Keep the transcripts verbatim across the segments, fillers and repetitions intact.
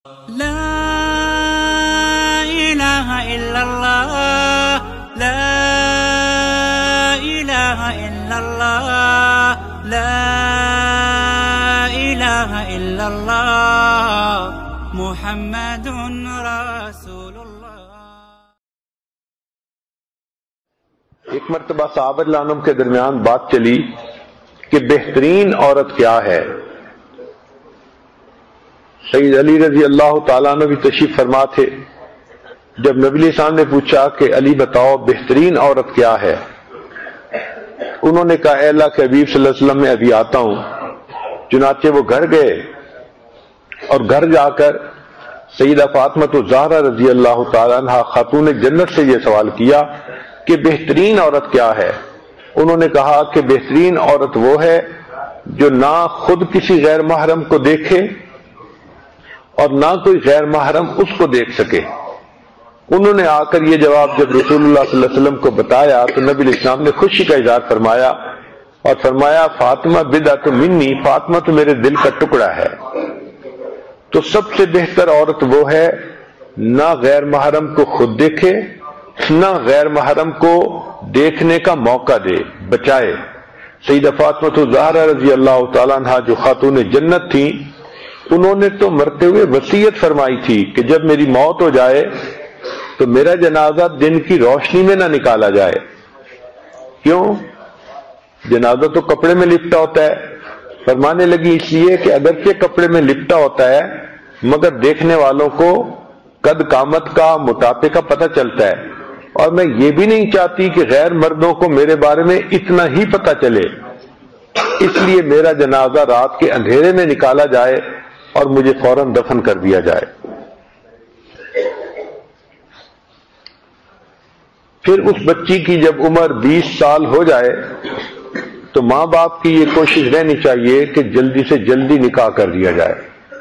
لا إله إلا الله لا إله إلا الله لا إله إلا الله محمد رسول الله۔ ایک مرتبہ صحابہ رضی اللہ عنہم کے درمیان بات چلی کہ بہترین عورت کیا ہے۔ سید علی رضی اللہ تعالیٰ عنہ بھی تشریف فرما تھے۔ جب نبی علیہ السلام نے پوچھا کہ علی بتاؤ بہترین عورت کیا ہے، انہوں نے کہا اے اللہ کے حبیب صلی اللہ علیہ وسلم میں ابھی آتا ہوں۔ چنانچہ وہ گھر گئے اور گھر جا کر سیدہ فاطمہ الزہرا رضی اللہ تعالیٰ عنہ خاتون جنت سے یہ سوال کیا کہ بہترین عورت کیا ہے۔ انہوں نے کہا کہ بہترین عورت وہ ہے جو نہ خود کسی غیر محرم کو دیکھے اور نہ کوئی غیر محرم اس کو دیکھ سکے۔ انہوں نے آ کر یہ جواب جب رسول اللہ صلی اللہ علیہ وسلم کو بتایا تو نبی علیہ السلام نے خوشی کا اظہار فرمایا اور فرمایا فاطمہ بدعۃ منی، فاطمہ تو میرے دل کا ٹکڑا ہے۔ تو سب سے بہتر عورت وہ ہے نہ غیر محرم کو خود دیکھے نہ غیر محرم کو دیکھنے کا موقع دے، بچائے۔ سیدہ فاطمہ الزہرا رضی اللہ تعالیٰ عنہ جو خاتون جنت تھیں، انہوں نے تو مرتے ہوئے وصیت فرمائی تھی کہ جب میری موت ہو جائے تو میرا جنازہ دن کی روشنی میں نہ نکالا جائے۔ کیوں؟ جنازہ تو کپڑے میں لپٹا ہوتا ہے۔ فرمانے لگی اس لیے کہ اگرچہ کپڑے میں لپٹا ہوتا ہے مگر دیکھنے والوں کو قد قامت کا، موٹاپے کا پتہ چلتا ہے، اور میں یہ بھی نہیں چاہتی کہ غیر مردوں کو میرے بارے میں اتنا ہی پتہ چلے، اس لیے میرا جنازہ رات کے اندھیرے میں نکالا جائے اور مجھے فوراً دفن کر دیا جائے۔ پھر اس بچی کی جب عمر بیس سال ہو جائے تو ماں باپ کی یہ کوشش رہنی چاہیے کہ جلدی سے جلدی نکاح کر دیا جائے۔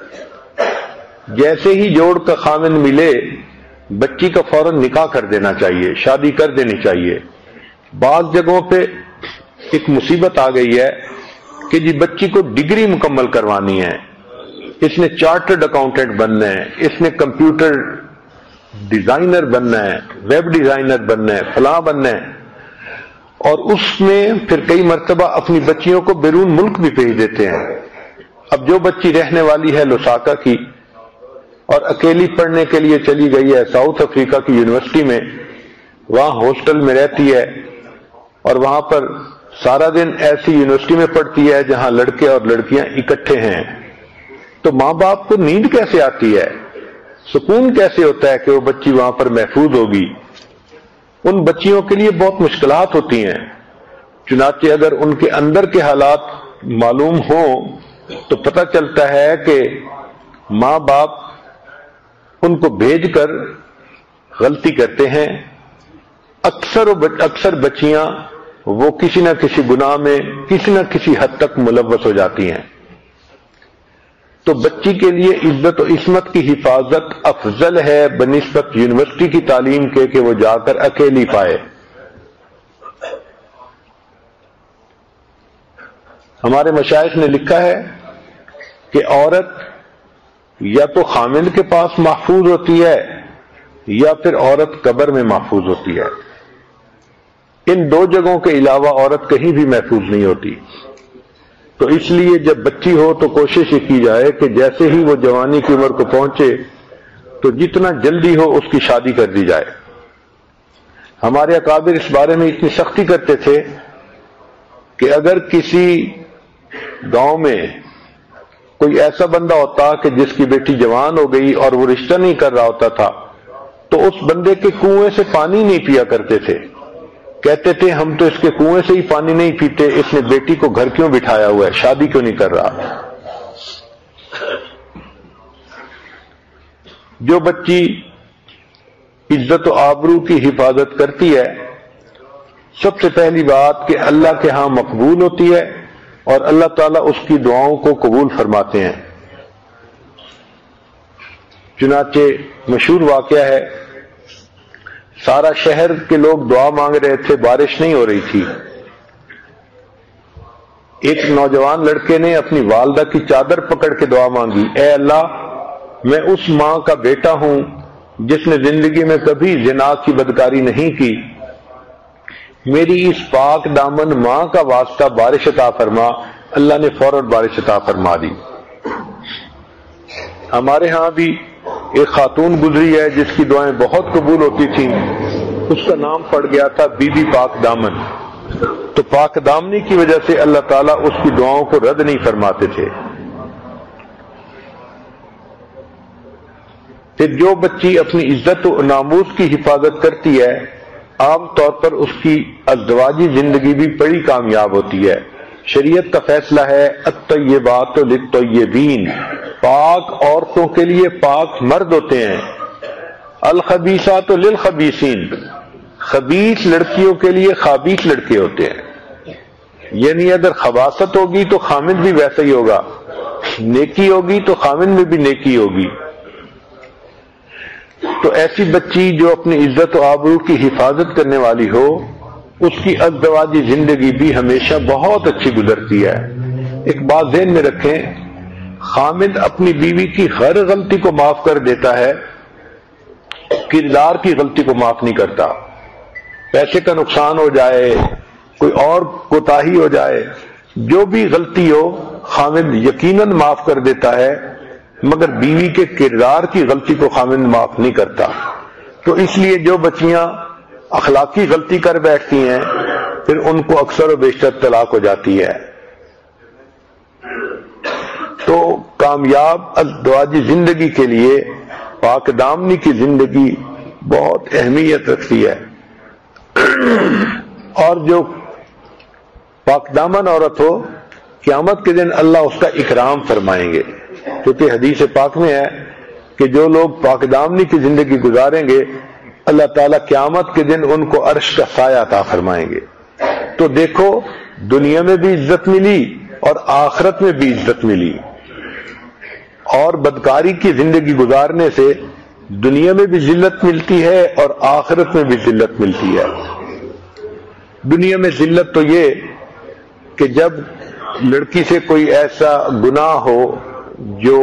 جیسے ہی جوڑ کا خامن ملے بچی کا فوراً نکاح کر دینا چاہیے، شادی کر دینی چاہیے۔ بعض جگہوں پہ ایک مصیبت آ گئی ہے کہ جی بچی کو ڈگری مکمل کروانی ہے، اس نے چارٹرڈ اکاؤنٹنٹ بننا ہے، اس نے کمپیوٹر ڈیزائنر بننا ہے، ویب ڈیزائنر بننا ہے، فلاں بننا ہے، اور اس میں پھر کئی مرتبہ اپنی بچیوں کو بیرون ملک بھی بھیج دیتے ہیں۔ اب جو بچی رہنے والی ہے لوساکا کی اور اکیلی پڑھنے کے لیے چلی گئی ہے ساؤتھ افریقہ کی یونیورسٹی میں، وہاں ہاسٹل میں رہتی ہے اور وہاں پر سارا دن ایسی یونیورسٹی میں پڑھتی ہے جہاں لڑکے اور لڑکیاں اکٹھے ہیں، تو ماں باپ کو نیند کیسے آتی ہے، سکون کیسے ہوتا ہے کہ وہ بچی وہاں پر محفوظ ہوگی؟ ان بچیوں کے لیے بہت مشکلات ہوتی ہیں۔ چنانچہ اگر ان کے اندر کے حالات معلوم ہوں تو پتہ چلتا ہے کہ ماں باپ ان کو بھیج کر غلطی کرتے ہیں۔ اکثر اکثر بچیاں وہ کسی نہ کسی گناہ میں کسی نہ کسی حد تک ملوث ہو جاتی ہیں۔ تو بچی کے لیے عزت و عصمت کی حفاظت افضل ہے بنسبت یونیورسٹی کی تعلیم کے کہ وہ جا کر اکیلی پائے۔ ہمارے مشائخ نے لکھا ہے کہ عورت یا تو خامند کے پاس محفوظ ہوتی ہے یا پھر عورت قبر میں محفوظ ہوتی ہے۔ ان دو جگہوں کے علاوہ عورت کہیں بھی محفوظ نہیں ہوتی۔ تو اس لیے جب بچی ہو تو کوشش یہ کی جائے کہ جیسے ہی وہ جوانی کی عمر کو پہنچے تو جتنا جلدی ہو اس کی شادی کر دی جائے۔ ہمارے اکابر اس بارے میں اتنی سختی کرتے تھے کہ اگر کسی گاؤں میں کوئی ایسا بندہ ہوتا کہ جس کی بیٹی جوان ہو گئی اور وہ رشتہ نہیں کر رہا ہوتا تھا تو اس بندے کے کنویں سے پانی نہیں پیا کرتے تھے۔ کہتے تھے ہم تو اس کے کنویں سے ہی پانی نہیں پیتے، اس نے بیٹی کو گھر کیوں بٹھایا ہوا ہے، شادی کیوں نہیں کر رہا۔ جو بچی عزت و آبرو کی حفاظت کرتی ہے، سب سے پہلی بات کہ اللہ کے ہاں مقبول ہوتی ہے اور اللہ تعالیٰ اس کی دعاؤں کو قبول فرماتے ہیں۔ چنانچہ مشہور واقعہ ہے، سارا شہر کے لوگ دعا مانگ رہے تھے، بارش نہیں ہو رہی تھی۔ ایک نوجوان لڑکے نے اپنی والدہ کی چادر پکڑ کے دعا مانگی، اے اللہ میں اس ماں کا بیٹا ہوں جس نے زندگی میں کبھی زنا کی بدکاری نہیں کی، میری اس پاک دامن ماں کا واسطہ بارش عطا فرما۔ اللہ نے فوراً بارش عطا فرما دی۔ ہمارے ہاں بھی ایک خاتون گزری ہے جس کی دعائیں بہت قبول ہوتی تھیں، اس کا نام پڑ گیا تھا بی بی پاک دامن۔ تو پاک دامنی کی وجہ سے اللہ تعالیٰ اس کی دعاؤں کو رد نہیں فرماتے تھے۔ پھر جو بچی اپنی عزت و ناموس کی حفاظت کرتی ہے، عام طور پر اس کی ازدواجی زندگی بھی بڑی کامیاب ہوتی ہے۔ شریعت کا فیصلہ ہے الطیبات للطیبین، پاک عورتوں کے لیے پاک مرد ہوتے ہیں، الخبیثات للخبیثین، خبیث لڑکیوں کے لیے خابیث لڑکے ہوتے ہیں۔ یعنی اگر خباثت ہوگی تو خامد بھی ویسا ہی ہوگا، نیکی ہوگی تو خامد میں بھی نیکی ہوگی۔ تو ایسی بچی جو اپنی عزت و آبرو کی حفاظت کرنے والی ہو، اس کی ازدواجی زندگی بھی ہمیشہ بہت اچھی گزرتی ہے۔ ایک بات ذہن میں رکھیں، خامد اپنی بیوی کی ہر غلطی کو معاف کر دیتا ہے، کردار کی غلطی کو معاف نہیں کرتا۔ پیسے کا نقصان ہو جائے، کوئی اور کوتاہی ہو جائے، جو بھی غلطی ہو خامد یقیناً معاف کر دیتا ہے، مگر بیوی کے کردار کی غلطی کو خامد معاف نہیں کرتا۔ تو اس لیے جو بچیاں اخلاقی غلطی کر بیٹھتی ہیں پھر ان کو اکثر و بیشتر طلاق ہو جاتی ہے۔ تو کامیاب ازدواجی زندگی کے لیے پاک دامنی کی زندگی بہت اہمیت رکھتی ہے، اور جو پاک دامن عورت ہو قیامت کے دن اللہ اس کا اکرام فرمائیں گے، کیونکہ حدیث پاک میں ہے کہ جو لوگ پاک دامنی کی زندگی گزاریں گے اللہ تعالیٰ قیامت کے دن ان کو عرش کا سایہ عطا فرمائیں گے۔ تو دیکھو دنیا میں بھی عزت ملی اور آخرت میں بھی عزت ملی، اور بدکاری کی زندگی گزارنے سے دنیا میں بھی ذلت ملتی ہے اور آخرت میں بھی ذلت ملتی ہے۔ دنیا میں ذلت تو یہ کہ جب لڑکی سے کوئی ایسا گناہ ہو جو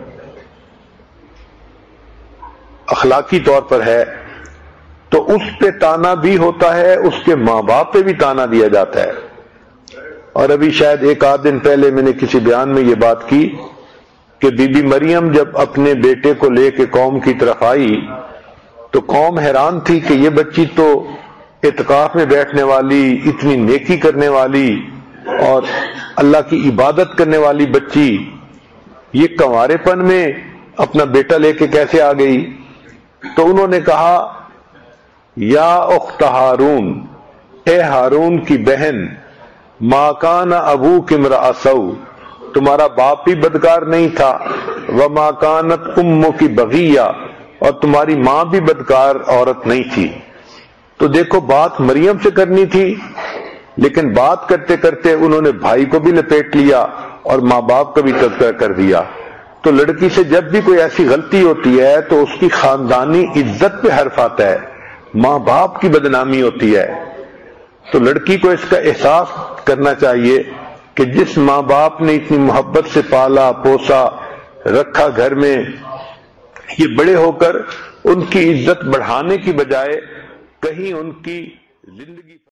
اخلاقی طور پر ہے تو اس پہ تانا بھی ہوتا ہے، اس کے ماں باپ پہ بھی تانا دیا جاتا ہے۔ اور ابھی شاید ایک آدھ دن پہلے میں نے کسی بیان میں یہ بات کی کہ بی بی مریم جب اپنے بیٹے کو لے کے قوم کی طرف آئی تو قوم حیران تھی کہ یہ بچی تو اعتکاف میں بیٹھنے والی، اتنی نیکی کرنے والی اور اللہ کی عبادت کرنے والی بچی، یہ کنوارے پن میں اپنا بیٹا لے کے کیسے آ گئی؟ تو انہوں نے کہا یا اخت ہارون، اے ہارون کی بہن، ما کان ابوک امرأ سوء، تمہارا باپ بھی بدکار نہیں تھا، وما کانت امک بغیہ، اور تمہاری ماں بھی بدکار عورت نہیں تھی۔ تو دیکھو بات مریم سے کرنی تھی، لیکن بات کرتے کرتے انہوں نے بھائی کو بھی لپیٹ لیا اور ماں باپ کا بھی تذکرہ کر دیا۔ تو لڑکی سے جب بھی کوئی ایسی غلطی ہوتی ہے تو اس کی خاندانی عزت پہ حرف آتا ہے، ماں باپ کی بدنامی ہوتی ہے۔ تو لڑکی کو اس کا احساس کرنا چاہیے کہ جس ماں باپ نے اتنی محبت سے پالا پوسا رکھا گھر میں، یہ بڑے ہو کر ان کی عزت بڑھانے کی بجائے کہیں ان کی زندگی